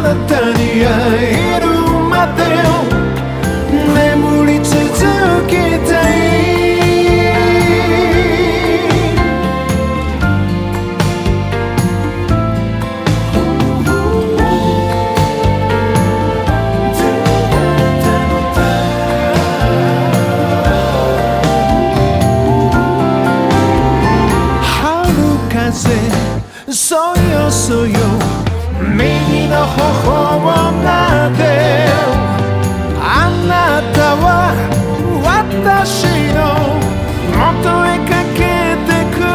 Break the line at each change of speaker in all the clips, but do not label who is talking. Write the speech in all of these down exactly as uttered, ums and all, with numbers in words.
なたに会えるまで眠り続けたいそよそよ右の頬をなであなたは私の元へかけてく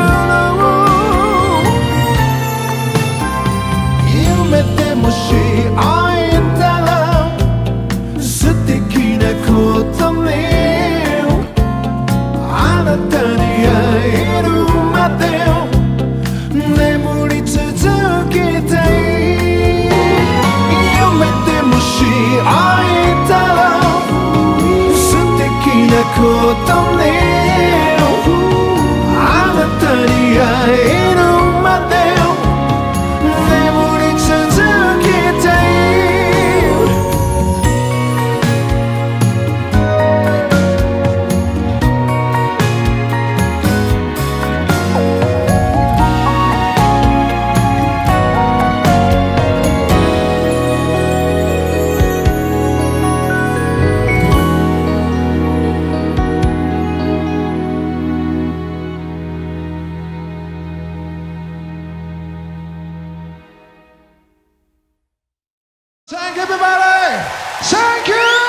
る夢でもし会えたら素敵なことねあなたに会えるまで眠り続けたい夢でもし会えたら素敵なことねあなたに会えるまで眠り続けたいThank you, everybody. Thank you.